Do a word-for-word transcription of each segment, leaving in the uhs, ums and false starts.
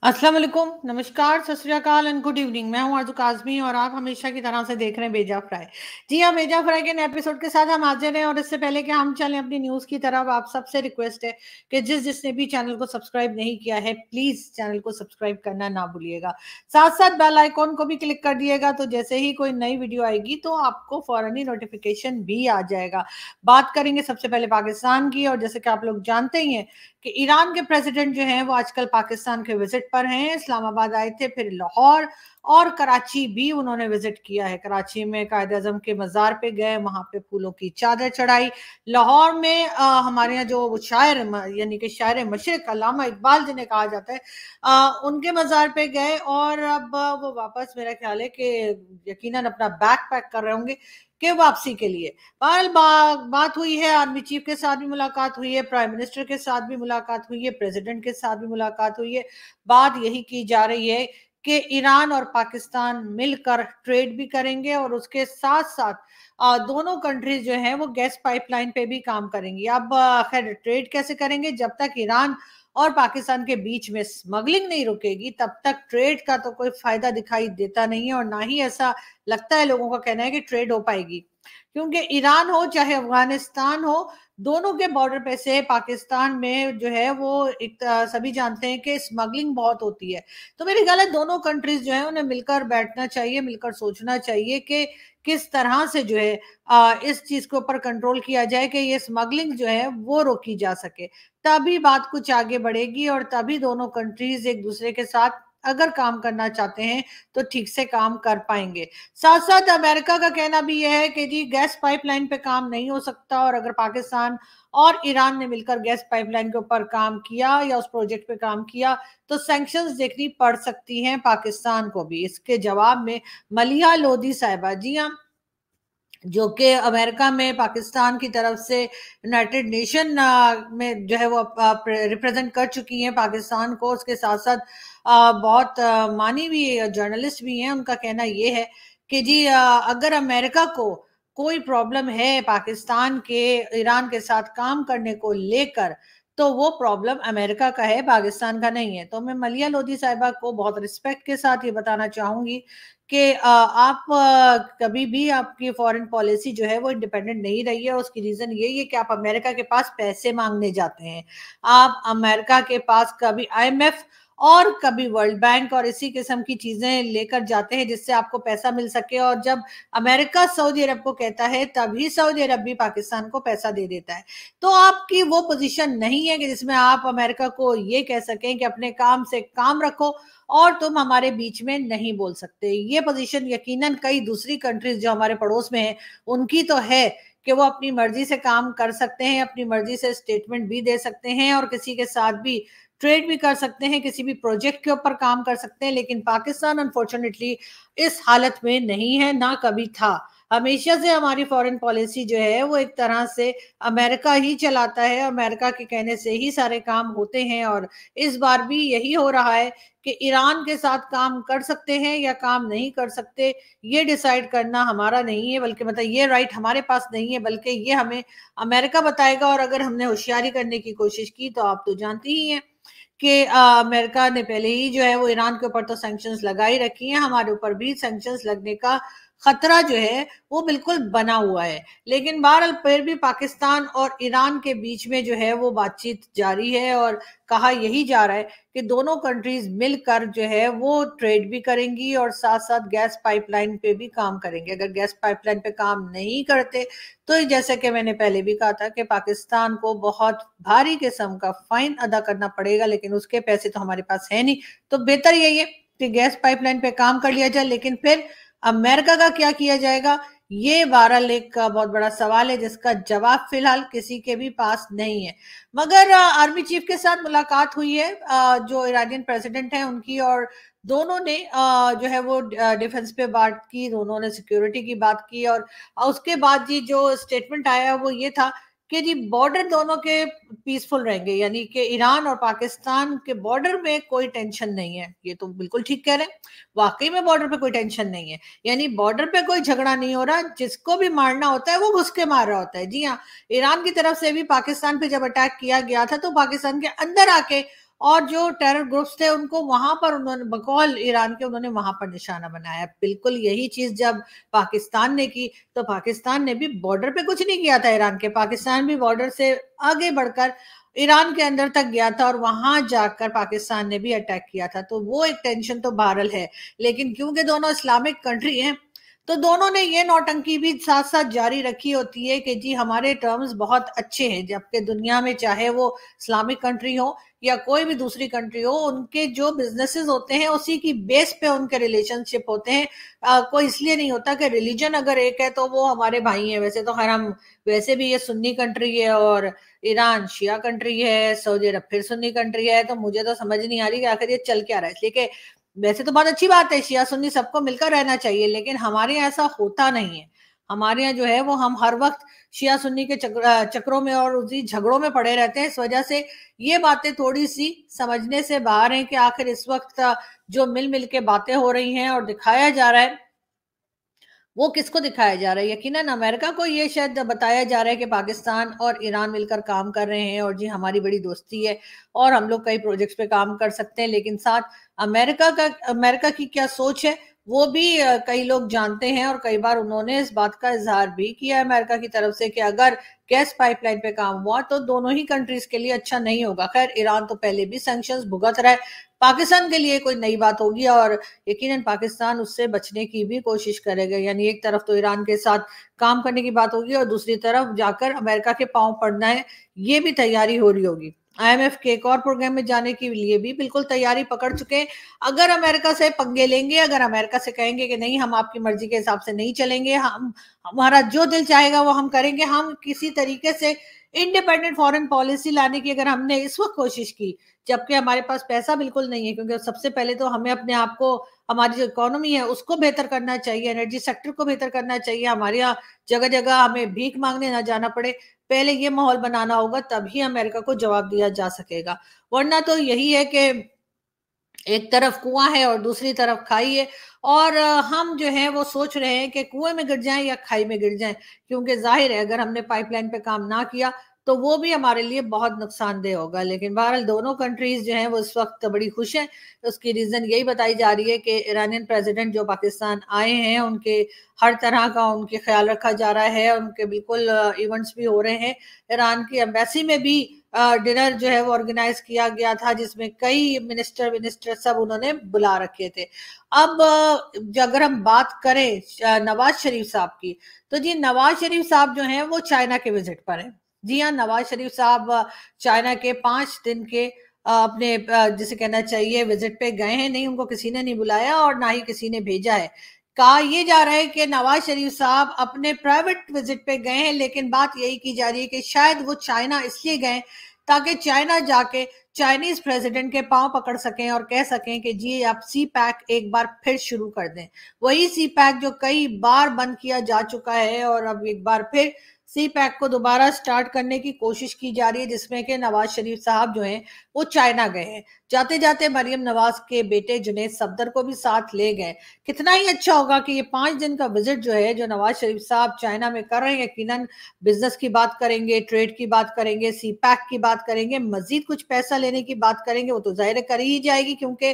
अस्सलाम वालेकुम, नमस्कार, सत श्री अकाल एंड गुड इवनिंग। मैं हूं आरजू काज़मी और आप हमेशा की तरह से देख रहे हैं बेजा फ्राई। जी हाँ, बेजा फ्राई के नए एपिसोड के साथ हम हाजिर हैं और इससे पहले कि हम चलें अपनी न्यूज़ की तरफ, आप सबसे रिक्वेस्ट है कि जिस जिसने भी चैनल को सब्सक्राइब नहीं किया है प्लीज़ चैनल को सब्सक्राइब करना ना भूलिएगा। साथ साथ बेल आइकॉन को भी क्लिक कर दिएगा तो जैसे ही कोई नई वीडियो आएगी तो आपको फौरन ही नोटिफिकेशन भी आ जाएगा। बात करेंगे सबसे पहले पाकिस्तान की, और जैसे कि आप लोग जानते ही हैं कि ईरान के प्रेसिडेंट जो हैं वो आजकल पाकिस्तान के विजिट पर हैं। इस्लामाबाद आए थे, फिर लाहौर और कराची भी उन्होंने विजिट किया है। कराची में कायद-ए-आज़म के मज़ार पे गए, वहां पे फूलों की चादर चढ़ाई। लाहौर में आ, हमारे यहाँ जो शायर यानी कि शायर मशरिक अल्लामा इकबाल जिन्हें कहा जाता है, आ, उनके मज़ार पे गए और अब वो वापस, मेरा ख्याल है कि यकीनन अपना बैग पैक कर रहे होंगे कि वापसी के लिए। बहरहाल बा, बात हुई है, आर्मी चीफ के साथ भी मुलाकात हुई है, प्राइम मिनिस्टर के साथ भी मुलाकात हुई है, प्रेसिडेंट के साथ भी मुलाकात हुई है। बात यही की जा रही है कि ईरान और पाकिस्तान मिलकर ट्रेड भी करेंगे और उसके साथ साथ आ, दोनों कंट्रीज जो हैं वो गैस पाइपलाइन पे भी काम करेंगी। अब खैर ट्रेड कैसे करेंगे, जब तक ईरान और पाकिस्तान के बीच में स्मगलिंग नहीं रुकेगी तब तक ट्रेड का तो कोई फायदा दिखाई देता नहीं है, और ना ही ऐसा लगता है, लोगों का कहना है कि ट्रेड हो पाएगी, क्योंकि ईरान हो चाहे अफगानिस्तान हो, दोनों के बॉर्डर पे से पाकिस्तान में जो है वो एक सभी जानते हैं कि स्मगलिंग बहुत होती है। तो मेरी ख्याल है दोनों कंट्रीज जो है उन्हें मिलकर बैठना चाहिए, मिलकर सोचना चाहिए कि किस तरह से जो है आ, इस चीज के ऊपर कंट्रोल किया जाए कि ये स्मगलिंग जो है वो रोकी जा सके। तभी बात कुछ आगे बढ़ेगी और तभी दोनों कंट्रीज एक दूसरे के साथ अगर काम करना चाहते हैं तो ठीक से काम कर पाएंगे। साथ साथ अमेरिका का कहना भी यह है कि जी गैस पाइपलाइन पे काम नहीं हो सकता, और अगर पाकिस्तान और ईरान ने मिलकर गैस पाइपलाइन के ऊपर काम किया या उस प्रोजेक्ट पे काम किया तो सैंक्शंस देखनी पड़ सकती हैं पाकिस्तान को भी। इसके जवाब में मलिहा लोधी साहिबा, जी हाँ, जो कि अमेरिका में पाकिस्तान की तरफ से यूनाइटेड नेशन में जो है वो रिप्रेजेंट कर चुकी हैं पाकिस्तान को, उसके साथ साथ बहुत मानी भी जर्नलिस्ट भी हैं। उनका कहना ये है कि जी अगर अमेरिका को कोई प्रॉब्लम है पाकिस्तान के ईरान के साथ काम करने को लेकर तो वो प्रॉब्लम अमेरिका का है, पाकिस्तान का नहीं है। तो मैं मलिहा लोधी साहिबा को बहुत रिस्पेक्ट के साथ ये बताना चाहूंगी कि आप कभी भी आपकी फॉरेन पॉलिसी जो है वो इंडिपेंडेंट नहीं रही है। उसकी रीजन यही है कि आप अमेरिका के पास पैसे मांगने जाते हैं, आप अमेरिका के पास कभी आईएमएफ और कभी वर्ल्ड बैंक और इसी किस्म की चीजें लेकर जाते हैं जिससे आपको पैसा मिल सके, और जब अमेरिका सऊदी अरब को कहता है तभी सऊदी अरब भी पाकिस्तान को पैसा दे देता है। तो आपकी वो पोजीशन नहीं है कि जिसमें आप अमेरिका को ये कह सकें कि अपने काम से काम रखो और तुम हमारे बीच में नहीं बोल सकते। ये पोजीशन यकीनन कई दूसरी कंट्रीज जो हमारे पड़ोस में है उनकी तो है कि वो अपनी मर्जी से काम कर सकते हैं, अपनी मर्जी से स्टेटमेंट भी दे सकते हैं और किसी के साथ भी ट्रेड भी कर सकते हैं, किसी भी प्रोजेक्ट के ऊपर काम कर सकते हैं। लेकिन पाकिस्तान अनफॉर्चुनेटली इस हालत में नहीं है, ना कभी था। हमेशा से हमारी फॉरेन पॉलिसी जो है वो एक तरह से अमेरिका ही चलाता है, अमेरिका के कहने से ही सारे काम होते हैं, और इस बार भी यही हो रहा है कि ईरान के साथ काम कर सकते हैं या काम नहीं कर सकते, ये डिसाइड करना हमारा नहीं है, बल्कि मतलब ये राइट हमारे पास नहीं है, बल्कि ये हमें अमेरिका बताएगा। और अगर हमने होशियारी करने की कोशिश की तो आप तो जानती ही हैं कि अमेरिका ने पहले ही जो है वो ईरान के ऊपर तो सैंक्शंस लगा ही रखी हैं, हमारे ऊपर भी सैंक्शंस लगने का खतरा जो है वो बिल्कुल बना हुआ है। लेकिन बहरहाल फिर भी पाकिस्तान और ईरान के बीच में जो है वो बातचीत जारी है और कहा यही जा रहा है कि दोनों कंट्रीज मिलकर जो है वो ट्रेड भी करेंगी और साथ साथ गैस पाइपलाइन पे भी काम करेंगे। अगर गैस पाइपलाइन पे काम नहीं करते तो जैसे कि मैंने पहले भी कहा था कि पाकिस्तान को बहुत भारी किस्म का फाइन अदा करना पड़ेगा, लेकिन उसके पैसे तो हमारे पास है नहीं। तो बेहतर यही है कि गैस पाइपलाइन पे काम कर लिया जाए, लेकिन फिर अमेरिका का क्या किया जाएगा, ये बहरहाल एक बहुत बड़ा सवाल है जिसका जवाब फिलहाल किसी के भी पास नहीं है। मगर आर्मी चीफ के साथ मुलाकात हुई है जो ईरानियन प्रेसिडेंट हैं उनकी, और दोनों ने जो है वो डिफेंस पे बात की, दोनों ने सिक्योरिटी की बात की, और उसके बाद जी जो स्टेटमेंट आया वो ये था कि जी बॉर्डर दोनों के पीसफुल रहेंगे, यानी कि ईरान और पाकिस्तान के बॉर्डर में कोई टेंशन नहीं है। ये तो बिल्कुल ठीक कह रहे हैं, वाकई में बॉर्डर पे कोई टेंशन नहीं है, यानी बॉर्डर पे कोई झगड़ा नहीं हो रहा, जिसको भी मारना होता है वो घुस के मार रहा होता है। जी हाँ, ईरान की तरफ से भी पाकिस्तान पे जब अटैक किया गया था तो पाकिस्तान के अंदर आके اور جو टेरर ग्रुप्स थे उनको वहां पर उन्होंने बकौल ईरान के उन्होंने वहां पर निशाना बनाया। बिल्कुल यही चीज जब पाकिस्तान ने की तो पाकिस्तान ने भी बॉर्डर पे कुछ नहीं किया था ईरान के, पाकिस्तान भी बॉर्डर से आगे बढ़कर ईरान के अंदर तक गया था और वहां जाकर पाकिस्तान ने भी अटैक किया था। तो वो एक टेंशन तो बहरहाल है, लेकिन क्योंकि दोनों इस्लामिक कंट्री हैं तो दोनों ने ये नौटंकी भी साथ साथ जारी रखी होती है कि जी हमारे टर्म्स बहुत अच्छे हैं, जबकि दुनिया में चाहे वो इस्लामिक कंट्री हो या कोई भी दूसरी कंट्री हो, उनके जो बिजनेसेस होते हैं उसी की बेस पे उनके रिलेशनशिप होते हैं। आ, कोई इसलिए नहीं होता कि रिलीजन अगर एक है तो वो हमारे भाई हैं। वैसे तो खैर हम वैसे भी ये सुन्नी कंट्री है और ईरान शिया कंट्री है, सऊदी अरब फिर सुन्नी कंट्री है, तो मुझे तो समझ नहीं आ रही कि आखिर ये चल क्या रहा है। इसलिए कि वैसे तो बहुत अच्छी बात है, शिया सुन्नी सबको मिलकर रहना चाहिए, लेकिन हमारे यहाँ ऐसा होता नहीं है। हमारे यहाँ जो है वो हम हर वक्त शिया सुन्नी के चक्र, चक्रों में और उसी झगड़ों में पड़े रहते हैं। इस वजह से ये बातें थोड़ी सी समझने से बाहर हैं कि आखिर इस वक्त जो मिल मिल के बातें हो रही हैं और दिखाया जा रहा है वो किसको दिखाया जा रहा है। यकीनन अमेरिका को ये शायद बताया जा रहा है कि पाकिस्तान और ईरान मिलकर काम कर रहे हैं और जी हमारी बड़ी दोस्ती है और हम लोग कई प्रोजेक्ट्स पे काम कर सकते हैं, लेकिन साथ अमेरिका का अमेरिका की क्या सोच है वो भी कई लोग जानते हैं और कई बार उन्होंने इस बात का इजहार भी किया अमेरिका की तरफ से कि अगर गैस पाइपलाइन पे काम हुआ तो दोनों ही कंट्रीज के लिए अच्छा नहीं होगा। खैर ईरान तो पहले भी सैंक्शंस भुगत रहा है, पाकिस्तान के लिए कोई नई बात होगी और यकीनन पाकिस्तान उससे बचने की भी कोशिश करेगा। यानी एक तरफ तो ईरान के साथ काम करने की बात होगी और दूसरी तरफ जाकर अमेरिका के पांव पड़ना है, ये भी तैयारी हो रही होगी। आईएमएफ के एक और प्रोग्राम में जाने के लिए भी बिल्कुल तैयारी पकड़ चुके हैं। अगर अमेरिका से पंगे लेंगे, अगर अमेरिका से कहेंगे कि नहीं हम आपकी मर्जी के हिसाब से नहीं चलेंगे, हम हमारा जो दिल चाहेगा वो हम करेंगे, हम किसी तरीके से इंडिपेंडेंट फॉरेन पॉलिसी लाने की अगर हमने इस वक्त कोशिश की जबकि हमारे पास पैसा बिल्कुल नहीं है, क्योंकि सबसे पहले तो हमें अपने आप को, हमारी जो इकोनॉमी है उसको बेहतर करना चाहिए, एनर्जी सेक्टर को बेहतर करना चाहिए, हमारे यहाँ जगह जगह हमें भीख मांगने ना जाना पड़े, पहले ये माहौल बनाना होगा तभी अमेरिका को जवाब दिया जा सकेगा। वरना तो यही है कि एक तरफ कुआं है और दूसरी तरफ खाई है और हम जो है वो सोच रहे हैं कि कुएं में गिर जाएं या खाई में गिर जाएं, क्योंकि जाहिर है अगर हमने पाइपलाइन पे काम ना किया तो वो भी हमारे लिए बहुत नुकसानदेह होगा। लेकिन बहरहाल दोनों कंट्रीज जो हैं वो इस वक्त बड़ी खुश हैं। उसकी रीजन यही बताई जा रही है कि ईरानियन प्रेसिडेंट जो पाकिस्तान आए हैं उनके हर तरह का उनके ख्याल रखा जा रहा है, उनके बिल्कुल इवेंट्स भी हो रहे हैं। ईरान की एम्बेसी में भी डिनर जो है वो ऑर्गेनाइज किया गया था जिसमें कई मिनिस्टर मिनिस्टर सब उन्होंने बुला रखे थे। अब अगर हम बात करें नवाज शरीफ साहब की तो जी नवाज शरीफ साहब जो हैं वो चाइना के विजिट पर हैं। जी हाँ, नवाज शरीफ साहब चाइना के पांच दिन के अपने जिसे कहना चाहिए विजिट पे गए हैं। नहीं, उनको किसी ने नहीं बुलाया और ना ही किसी ने भेजा है। कहा यह जा रहा है कि नवाज शरीफ साहब अपने प्राइवेट विजिट पे गए हैं, लेकिन बात यही की जा रही है कि शायद वो चाइना इसलिए गए ताकि चाइना जाके चाइनीज प्रेसिडेंट के पांव पकड़ सकें और कह सकें कि जी आप सी पैक एक बार फिर शुरू कर दें। वही सी पैक जो कई बार बंद किया जा चुका है और अब एक बार फिर सी पैक को दोबारा स्टार्ट करने की कोशिश की जा रही है, जिसमें कि नवाज शरीफ साहब जो हैं वो चाइना गए हैं। जाते जाते मरियम नवाज के बेटे जुनैद सफदर को भी साथ ले गए। कितना ही अच्छा होगा कि ये पांच दिन का विजिट जो है जो नवाज शरीफ साहब चाइना में कर रहे हैं, यकीनन बिजनेस की बात करेंगे, ट्रेड की बात करेंगे, सी पैक की बात करेंगे, मजीद कुछ पैसा लेने की बात करेंगे। वो तो जाहिर कर ही जाएगी, क्योंकि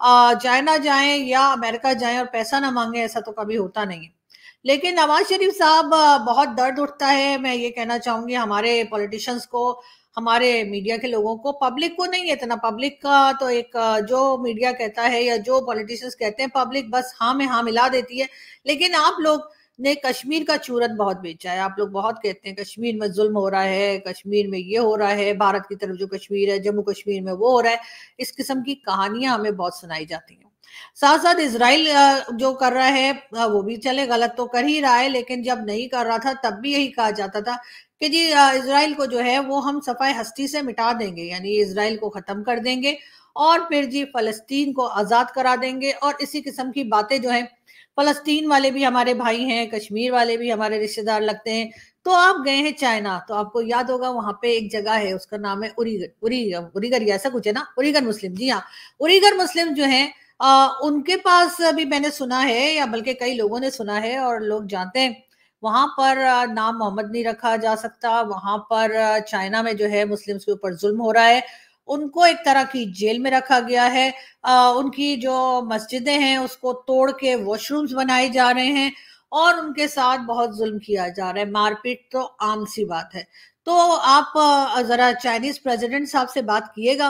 चाइना जाएं या अमेरिका जाएं और पैसा ना मांगे ऐसा तो कभी होता नहीं है। लेकिन नवाज शरीफ साहब बहुत दर्द उठता है। मैं ये कहना चाहूंगी हमारे पॉलिटिशियंस को, हमारे मीडिया के लोगों को, पब्लिक को नहीं, इतना पब्लिक का तो एक जो मीडिया कहता है या जो पॉलिटिशियंस कहते हैं पब्लिक बस हाँ में हाँ मिला देती है। लेकिन आप लोग ने कश्मीर का चूरन बहुत बेचा है। आप लोग बहुत कहते हैं कश्मीर में जुल्म हो रहा है, कश्मीर में ये हो रहा है, भारत की तरफ जो कश्मीर है, जम्मू कश्मीर में वो हो रहा है। इस किस्म की कहानियां हमें बहुत सुनाई जाती हैं। साथ साथ इजराइल जो कर रहा है वो भी चले, गलत तो कर ही रहा है, लेकिन जब नहीं कर रहा था तब भी यही कहा जाता था कि जी इजराइल को जो है वो हम सफाई हस्ती से मिटा देंगे, यानी इजराइल को खत्म कर देंगे और फिर जी फलस्तीन को आजाद करा देंगे। और इसी किस्म की बातें जो है, फलस्तीन वाले भी हमारे भाई हैं, कश्मीर वाले भी हमारे रिश्तेदार लगते हैं। तो आप गए हैं चाइना, तो आपको याद होगा वहां पे एक जगह है उसका नाम है उरीगर, उरीगर उरीगर ऐसा कुछ है ना, उरीगर मुस्लिम। जी हाँ, उरीगर मुस्लिम जो है आ, उनके पास भी मैंने सुना है, या बल्कि कई लोगों ने सुना है और लोग जानते हैं, वहां पर नाम मोहम्मद नहीं रखा जा सकता। वहां पर चाइना में जो है मुस्लिम्स के ऊपर जुल्म हो रहा है उनको एक तरह की जेल में रखा गया है। आ, उनकी जो मस्जिदें हैं उसको तोड़ के वॉशरूम्स बनाए जा रहे हैं और उनके साथ बहुत जुल्म किया जा रहा है। मारपीट तो आम सी बात है। तो आप आ, जरा चाइनीज प्रेसिडेंट साहब से बात कीजिएगा,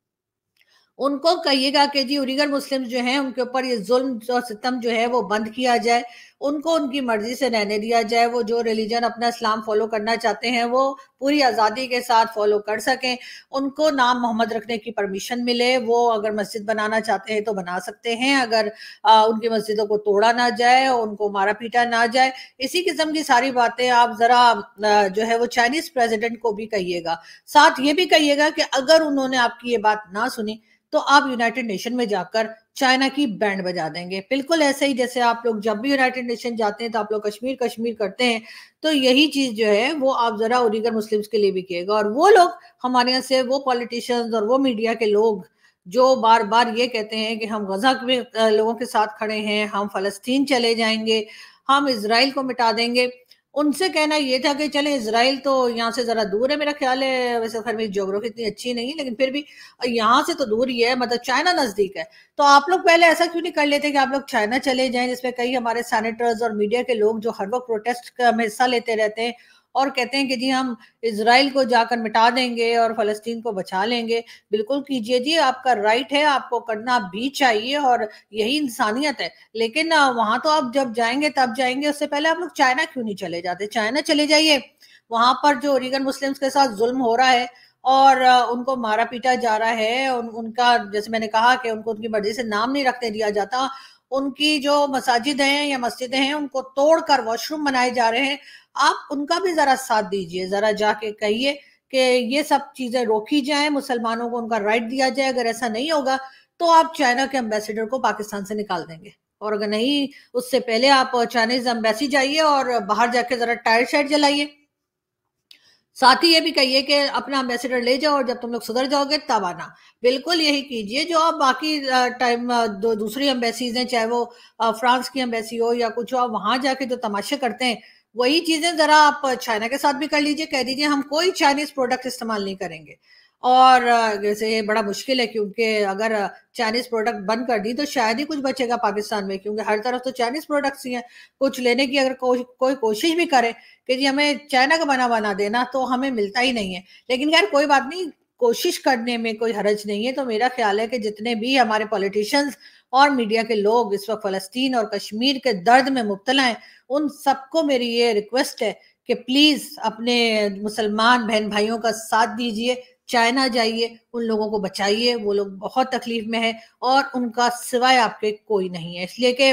उनको कहिएगा कि जी उइगर मुस्लिम्स जो हैं उनके ऊपर ये जुल्म और सितम जो है वो बंद किया जाए, उनको उनकी मर्जी से रहने दिया जाए, वो जो रिलीजन अपना इस्लाम फॉलो करना चाहते हैं वो पूरी आज़ादी के साथ फॉलो कर सकें, उनको नाम मोहम्मद रखने की परमिशन मिले, वो अगर मस्जिद बनाना चाहते हैं तो बना सकते हैं, अगर आ, उनकी मस्जिदों को तोड़ा ना जाए, उनको मारा पीटा ना जाए। इसी किस्म की सारी बातें आप जरा जो है वो चाइनीज प्रेसिडेंट को भी कहिएगा। साथ ये भी कहिएगा कि अगर उन्होंने आपकी ये बात ना सुनी तो आप यूनाइटेड नेशन में जाकर चाइना की बैंड बजा देंगे। बिल्कुल ऐसे ही जैसे आप लोग जब भी यूनाइटेड नेशन जाते हैं तो आप लोग कश्मीर कश्मीर करते हैं, तो यही चीज जो है वो आप जरा उइगर मुस्लिम्स के लिए भी किएगा। और वो लोग हमारे यहाँ से, वो पॉलिटिशियंस और वो मीडिया के लोग जो बार बार ये कहते हैं कि हम गजा के लोगों के साथ खड़े हैं, हम फलस्तीन चले जाएंगे, हम इसराइल को मिटा देंगे, उनसे कहना ये था कि चले इसराइल तो यहाँ से जरा दूर है, मेरा ख्याल है, वैसे खैर मेरी ज्योग्राफी इतनी अच्छी नहीं है लेकिन फिर भी यहाँ से तो दूर ही है, मतलब चाइना नजदीक है। तो आप लोग पहले ऐसा क्यों नहीं कर लेते कि आप लोग चाइना चले जाएं, जिसमें कई हमारे सैनिटर्स और मीडिया के लोग जो हर वक्त प्रोटेस्ट में हिस्सा लेते रहते हैं और कहते हैं कि जी हम इसराइल को जाकर मिटा देंगे और फलस्तीन को बचा लेंगे। बिल्कुल कीजिए जी, आपका राइट है, आपको करना भी चाहिए और यही इंसानियत है। लेकिन वहां तो आप जब जाएंगे तब जाएंगे, उससे पहले आप लोग चाइना क्यों नहीं चले जाते? चाइना चले जाइए, वहां पर जो उइगर मुस्लिम्स के साथ जुल्म हो रहा है और उनको मारा पीटा जा रहा है, उन, उनका जैसे मैंने कहा कि उनको उनकी मर्जी से नाम नहीं रखने दिया जाता, उनकी जो मसाजिद हैं या मस्जिदें हैं उनको तोड़कर वॉशरूम बनाए जा रहे हैं, आप उनका भी जरा साथ दीजिए, जरा जाके कहिए कि ये सब चीजें रोकी जाएं, मुसलमानों को उनका राइट दिया जाए। अगर ऐसा नहीं होगा तो आप चाइना के एम्बेसडर को पाकिस्तान से निकाल देंगे, और अगर नहीं उससे पहले आप चाइनीज एम्बेसी जाइए और बाहर जाके जरा टायर शायर जलाइए। साथ ही ये भी कहिए कि अपना एम्बेसडर ले जाओ और जब तुम लोग सुधर जाओगे तब आना। बिल्कुल यही कीजिए जो आप बाकी टाइम दो दूसरी एम्बेसीज हैं, चाहे वो फ्रांस की एम्बेसी हो या कुछ हो, आप वहां जाके जो तमाशे करते हैं वही चीजें जरा आप चाइना के साथ भी कर लीजिए। कह दीजिए हम कोई चाइनीज प्रोडक्ट इस्तेमाल नहीं करेंगे। और जैसे ये बड़ा मुश्किल है क्योंकि अगर चाइनीज प्रोडक्ट बंद कर दी तो शायद ही कुछ बचेगा पाकिस्तान में, क्योंकि हर तरफ तो चाइनीज प्रोडक्ट्स ही हैं। कुछ लेने की अगर को, कोई कोशिश भी करे कि जी हमें चाइना का बना बना देना, तो हमें मिलता ही नहीं है। लेकिन यार कोई बात नहीं, कोशिश करने में कोई हरज नहीं है। तो मेरा ख्याल है कि जितने भी हमारे पॉलिटिशियंस और मीडिया के लोग इस वक्त फलस्तीन और कश्मीर के दर्द में मुब्तला हैं, उन सबको मेरी ये रिक्वेस्ट है कि प्लीज अपने मुसलमान बहन भाइयों का साथ दीजिए, चाइना जाइए, उन लोगों को बचाइए, वो लोग बहुत तकलीफ में है और उनका सिवाय आपके कोई नहीं है। इसलिए कि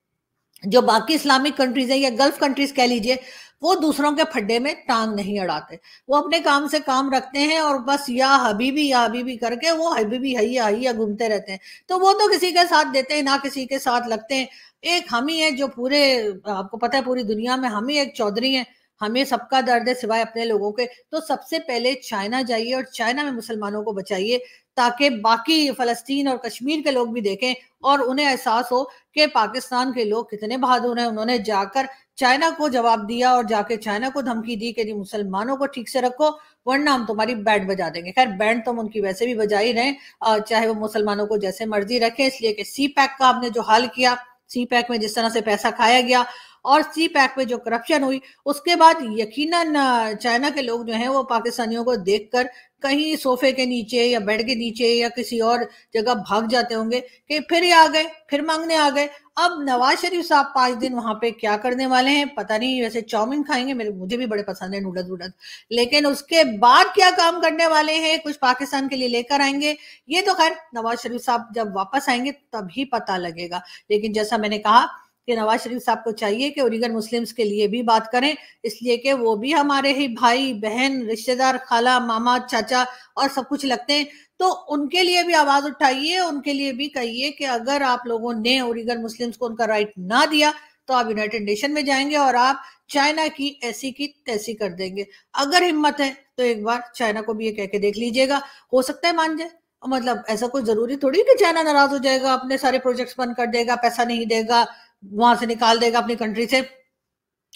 जो बाकी इस्लामिक कंट्रीज है या गल्फ कंट्रीज कह लीजिए, वो दूसरों के फड्डे में टांग नहीं अड़ाते, वो अपने काम से काम रखते हैं और बस या हबीबी या हबीबी करके वो हबीबी हैया हैया घूमते रहते हैं। तो वो तो किसी के साथ देते हैं ना किसी के साथ लगते हैं। एक हम ही है जो पूरे, आपको पता है पूरी दुनिया में हम ही एक चौधरी हैं, हमें सबका दर्द है सिवाय अपने लोगों के। तो सबसे पहले चाइना जाइए और चाइना में मुसलमानों को बचाइए, ताकि बाकी फलस्तीन और कश्मीर के लोग भी देखें और उन्हें एहसास हो कि पाकिस्तान के लोग कितने बहादुर हैं। उन्होंने जाकर चाइना को जवाब दिया और जाके चाइना को धमकी दी कि मुसलमानों को ठीक से रखो वरना हम तुम्हारी बैंड बजा देंगे। खैर बैंड तो हम उनकी वैसे भी बजा ही रहे, चाहे वो मुसलमानों को जैसे मर्जी रखें। इसलिए कि सी पैक का हमने जो हाल किया, सी पैक में जिस तरह से पैसा खाया गया और सी पैक में जो करप्शन हुई, उसके बाद यकीनन चाइना के लोग जो हैं वो पाकिस्तानियों को देखकर कहीं सोफे के नीचे या बेड के नीचे या किसी और जगह भाग जाते होंगे कि फिर ये आ गए, फिर मांगने आ गए। अब नवाज शरीफ साहब पांच दिन वहां पे क्या करने वाले हैं पता नहीं। वैसे चाउमीन खाएंगे, मेरे मुझे भी बड़े पसंद है नूडल्स वूडल्स, लेकिन उसके बाद क्या काम करने वाले हैं, कुछ पाकिस्तान के लिए लेकर आएंगे, ये तो खैर नवाज शरीफ साहब जब वापस आएंगे तभी पता लगेगा। लेकिन जैसा मैंने कहा कि नवाज शरीफ साहब को चाहिए कि उइगर मुस्लिम्स के लिए भी बात करें, इसलिए कि वो भी हमारे ही भाई बहन रिश्तेदार खाला मामा चाचा और सब कुछ लगते हैं। तो उनके लिए भी आवाज उठाइए, उनके लिए भी कहिए कि अगर आप लोगों ने उइगर मुस्लिम्स को उनका राइट ना दिया तो आप यूनाइटेड नेशन में जाएंगे और आप चाइना की ऐसी की तैसी कर देंगे। अगर हिम्मत है तो एक बार चाइना को भी ये कह के देख लीजिएगा, हो सकता है मान जाए। मतलब ऐसा कोई जरूरी थोड़ी कि चाइना नाराज हो जाएगा, अपने सारे प्रोजेक्ट्स बंद कर देगा, पैसा नहीं देगा, वहां से निकाल देगा अपनी कंट्री से।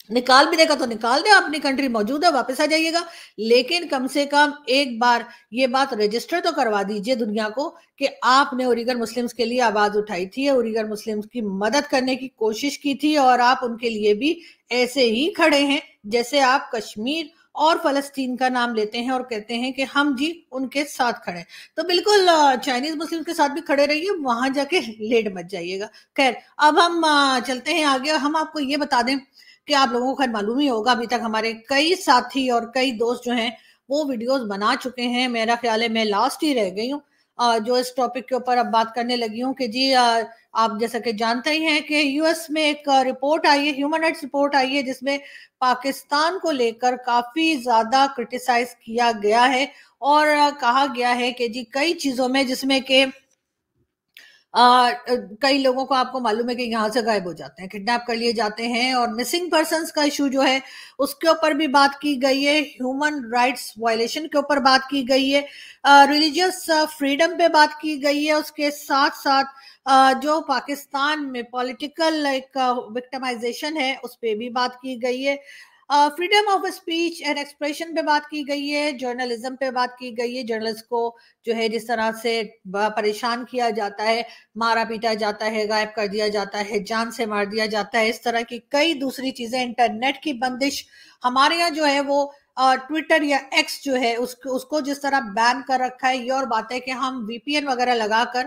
निकाल भी देगा तो निकाल दे, अपनी कंट्री मौजूद है, वापस आ जाइएगा, लेकिन कम से कम एक बार ये बात रजिस्टर तो करवा दीजिए दुनिया को कि आपने उइगर मुस्लिम्स के लिए आवाज उठाई थी, उइगर मुस्लिम्स की मदद करने की कोशिश की थी, और आप उनके लिए भी ऐसे ही खड़े हैं जैसे आप कश्मीर और फलस्तीन का नाम लेते हैं और कहते हैं कि हम जी उनके साथ खड़े हैं। तो बिल्कुल चाइनीज मुस्लिम के साथ भी खड़े रहिए, वहां जाके लेट मत जाइएगा। खैर, अब हम चलते हैं आगे। हम आपको ये बता दें कि आप लोगों को खैर मालूम ही होगा, अभी तक हमारे कई साथी और कई दोस्त जो हैं वो वीडियोस बना चुके हैं। मेरा ख्याल है मैं लास्ट ही रह गई हूँ जो इस टॉपिक के ऊपर अब बात करने लगी हूँ कि जी आप जैसा कि जानते ही हैं कि यूएस में एक रिपोर्ट आई है, ह्यूमन राइट्स रिपोर्ट आई है, जिसमें पाकिस्तान को लेकर काफी ज्यादा क्रिटिसाइज किया गया है और कहा गया है कि जी कई चीजों में, जिसमें कि आ, कई लोगों को आपको मालूम है कि यहाँ से गायब हो जाते हैं, किडनैप कर लिए जाते हैं, और मिसिंग पर्सन्स का इशू जो है उसके ऊपर भी बात की गई है, ह्यूमन राइट्स वायलेशन के ऊपर बात की गई है, रिलीजियस फ्रीडम पे बात की गई है, उसके साथ साथ uh, जो पाकिस्तान में पॉलिटिकल एक विक्टिमाइजेशन है उस पर भी बात की गई है, freedom of speech and expression पे बात की गई है, जर्नलिज्म पे बात की गई है, जर्नलिस्ट को जो है जिस तरह से परेशान किया जाता है, मारा पीटा जाता है, गायब कर दिया जाता है, जान से मार दिया जाता है, इस तरह की कई दूसरी चीजें, इंटरनेट की बंदिश हमारे यहाँ जो है वो ट्विटर या एक्स जो है उसको उसको जिस तरह बैन कर रखा है, ये और बात है कि हम वीपीएन वगैरह लगाकर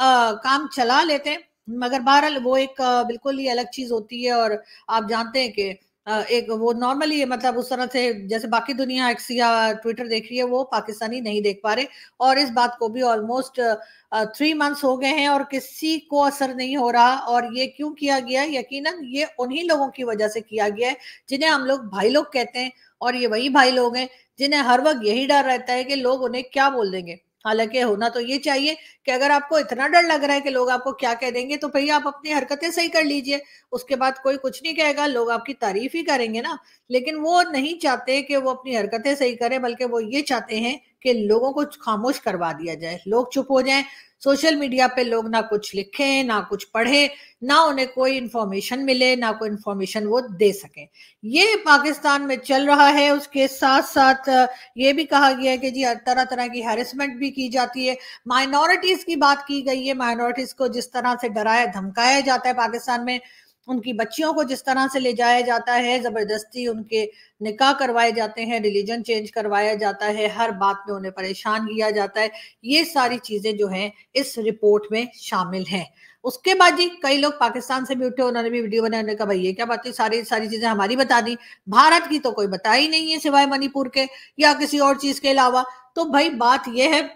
काम चला लेते हैं, मगर बहरहाल वो एक आ, बिल्कुल ही अलग चीज होती है। और आप जानते हैं कि एक वो नॉर्मली मतलब उस तरह से जैसे बाकी दुनिया एक्स या ट्विटर देख रही है, वो पाकिस्तानी नहीं देख पा रहे, और इस बात को भी ऑलमोस्ट थ्री मंथ्स हो गए हैं और किसी को असर नहीं हो रहा। और ये क्यों किया गया? यकीनन ये उन्हीं लोगों की वजह से किया गया है जिन्हें हम लोग भाई लोग कहते हैं, और ये वही भाई लोग हैं जिन्हें हर वक्त यही डर रहता है कि लोग उन्हें क्या बोल देंगे। हालांकि होना तो ये चाहिए कि अगर आपको इतना डर लग रहा है कि लोग आपको क्या कह देंगे, तो भैया आप अपनी हरकतें सही कर लीजिए, उसके बाद कोई कुछ नहीं कहेगा, लोग आपकी तारीफ ही करेंगे ना। लेकिन वो नहीं चाहते कि वो अपनी हरकतें सही करें, बल्कि वो ये चाहते हैं कि लोगों को खामोश करवा दिया जाए, लोग चुप हो जाएं, सोशल मीडिया पे लोग ना कुछ लिखें, ना कुछ पढ़े, ना उन्हें कोई इंफॉर्मेशन मिले, ना कोई इंफॉर्मेशन वो दे सकें। ये पाकिस्तान में चल रहा है। उसके साथ साथ ये भी कहा गया है कि जी तरह तरह की हैरेसमेंट भी की जाती है, माइनॉरिटीज की बात की गई है, माइनॉरिटीज को जिस तरह से डराया धमकाया जाता है पाकिस्तान में, उनकी बच्चियों को जिस तरह से ले जाया जाता है, जबरदस्ती उनके निकाह करवाए जाते हैं, रिलीजन चेंज करवाया जाता है, हर बात में उन्हें परेशान किया जाता है, ये सारी चीजें जो हैं इस रिपोर्ट में शामिल हैं। उसके बाद जी कई लोग पाकिस्तान से भी उठे, उन्होंने भी वीडियो बनाने का, भाई ये क्या बात है, सारी सारी चीजें हमारी बता दी, भारत की तो कोई बता ही नहीं है सिवाय मणिपुर के या किसी और चीज के अलावा। तो भाई बात यह है,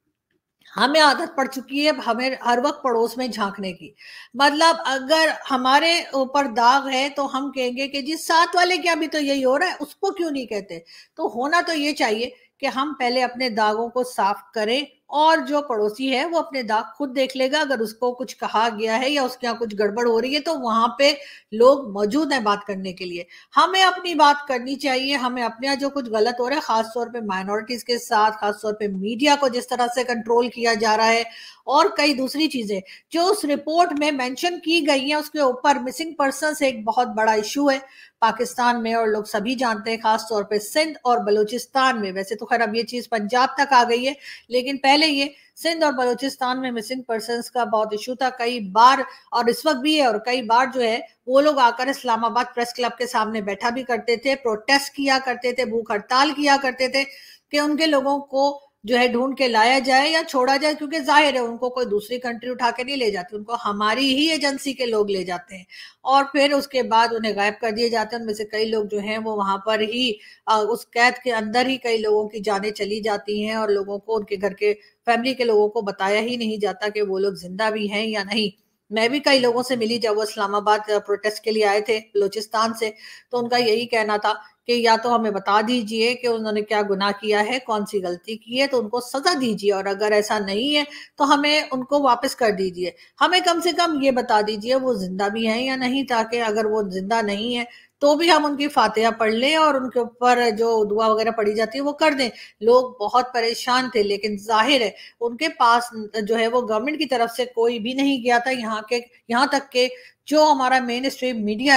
हमें आदत पड़ चुकी है हमें हर वक्त पड़ोस में झांकने की। मतलब अगर हमारे ऊपर दाग है तो हम कहेंगे कि जी साथ वाले क्या भी तो यही हो रहा है, उसको क्यों नहीं कहते। तो होना तो ये चाहिए कि हम पहले अपने दागों को साफ करें, और जो पड़ोसी है वो अपने दाग खुद देख लेगा। अगर उसको कुछ कहा गया है या उसके यहाँ कुछ गड़बड़ हो रही है तो वहां पे लोग मौजूद हैं बात करने के लिए। हमें अपनी बात करनी चाहिए, हमें अपने यहाँ जो कुछ गलत हो रहा है, खासतौर पे माइनॉरिटीज के साथ, खासतौर पे मीडिया को जिस तरह से कंट्रोल किया जा रहा है, और कई दूसरी चीजें जो उस रिपोर्ट में मेंशन की गई हैं उसके ऊपर। मिसिंग पर्सन्स एक बहुत बड़ा इशू है पाकिस्तान में, और लोग सभी जानते हैं, खासतौर पे सिंध और बलूचिस्तान में। वैसे तो खैर अब ये चीज पंजाब तक आ गई है, लेकिन पहले ये सिंध और बलूचिस्तान में मिसिंग पर्सन्स का बहुत इशू था कई बार, और इस वक्त भी है। और कई बार जो है वो लोग आकर इस्लामाबाद प्रेस क्लब के सामने बैठा भी करते थे, प्रोटेस्ट किया करते थे, भूख हड़ताल किया करते थे कि उनके लोगों को जो है ढूंढ के लाया जाए या छोड़ा जाए, क्योंकि जाहिर है उनको कोई दूसरी कंट्री उठा के नहीं ले जाती, उनको हमारी ही एजेंसी के लोग ले जाते हैं, और फिर उसके बाद उन्हें गायब कर दिए जाते हैं। उनमें से कई लोग जो हैं वो वहां पर ही उस कैद के अंदर ही कई लोगों की जानें चली जाती हैं, और लोगों को, उनके घर के फैमिली के लोगों को बताया ही नहीं जाता कि वो लोग जिंदा भी हैं या नहीं। मैं भी कई लोगों से मिली जब वो इस्लामाबाद प्रोटेस्ट के लिए आए थे बलूचिस्तान से, तो उनका यही कहना था कि या तो हमें बता दीजिए कि उन्होंने क्या गुनाह किया है, कौन सी गलती की है, तो उनको सजा दीजिए, और अगर ऐसा नहीं है तो हमें उनको वापस कर दीजिए। हमें कम से कम ये बता दीजिए वो जिंदा भी हैं या नहीं, ताकि अगर वो जिंदा नहीं है तो भी हम उनकी फातिहा पढ़ लें और उनके ऊपर जो दुआ वगैरह पढ़ी जाती है वो कर दें। लोग बहुत परेशान थे, लेकिन जाहिर है उनके पास जो है वो गवर्नमेंट की तरफ से कोई भी नहीं गया था। यहाँ के यहाँ तक के जो हमारा मेन स्ट्रीम मीडिया है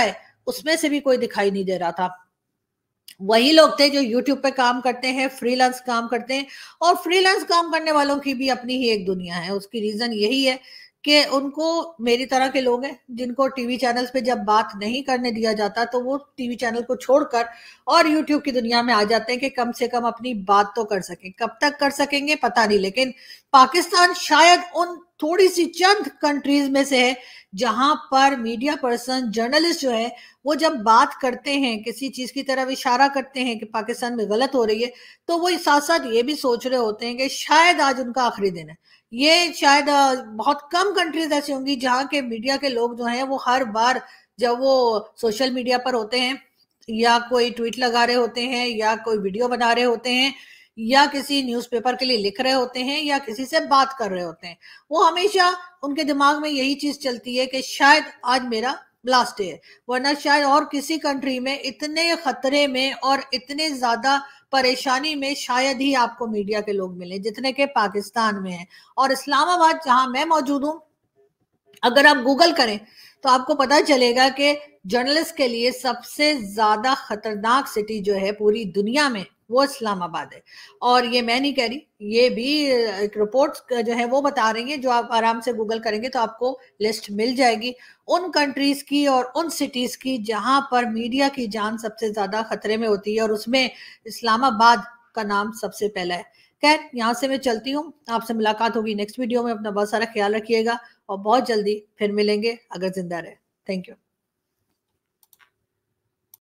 उसमें से भी कोई दिखाई नहीं दे रहा था। वही लोग थे जो यूट्यूब पे काम करते हैं, फ्रीलांस काम करते हैं, और फ्रीलांस काम करने वालों की भी अपनी ही एक दुनिया है। उसकी रीजन यही है कि उनको, मेरी तरह के लोग हैं जिनको टीवी चैनल्स पे जब बात नहीं करने दिया जाता तो वो टीवी चैनल को छोड़कर और यूट्यूब की दुनिया में आ जाते हैं कि कम से कम अपनी बात तो कर सकें। कब तक कर सकेंगे पता नहीं, लेकिन पाकिस्तान शायद उन थोड़ी सी चंद कंट्रीज में से है जहां पर मीडिया पर्सन, जर्नलिस्ट जो है, वो जब बात करते हैं, किसी चीज की तरफ इशारा करते हैं कि पाकिस्तान में गलत हो रही है, तो वो साथ साथ ये भी सोच रहे होते हैं कि शायद आज उनका आखिरी दिन है। ये शायद बहुत कम कंट्रीज ऐसी होंगी जहां के मीडिया के लोग जो हैं वो हर बार जब वो सोशल मीडिया पर होते हैं या कोई ट्वीट लगा रहे होते हैं या कोई वीडियो बना रहे होते हैं या किसी न्यूज़पेपर के लिए लिख रहे होते हैं या किसी से बात कर रहे होते हैं, वो हमेशा उनके दिमाग में यही चीज चलती है कि शायद आज मेरा लास्ट डे है। वरना शायद और किसी कंट्री में इतने खतरे में और इतने ज्यादा परेशानी में शायद ही आपको मीडिया के लोग मिले जितने के पाकिस्तान में हैं। और इस्लामाबाद जहां मैं मौजूद हूं, अगर आप गूगल करें तो आपको पता चलेगा कि जर्नलिस्ट के लिए सबसे ज्यादा खतरनाक सिटी जो है पूरी दुनिया में वो इस्लामाबाद है। और ये मैं नहीं कह रही, ये भी एक रिपोर्ट जो है वो बता रही है, जो आप आराम से गूगल करेंगे तो आपको लिस्ट मिल जाएगी उन कंट्रीज की और उन सिटीज की जहां पर मीडिया की जान सबसे ज्यादा खतरे में होती है, और उसमें इस्लामाबाद का नाम सबसे पहला है। खैर, यहाँ से मैं चलती हूँ, आपसे मुलाकात होगी नेक्स्ट वीडियो में। अपना बहुत सारा ख्याल रखिएगा और बहुत जल्दी फिर मिलेंगे अगर जिंदा रहे। Thank you.